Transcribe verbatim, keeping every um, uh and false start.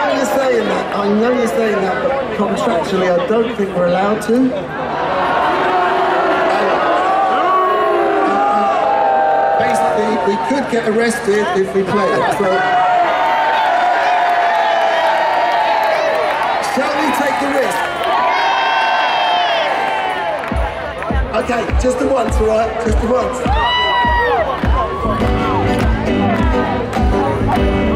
know you're saying that, I know you're saying that, but contractually I don't think we're allowed to. Basically, we could get arrested if we play it, so... Shall we take the risk? Okay, just the once, alright? Just the once.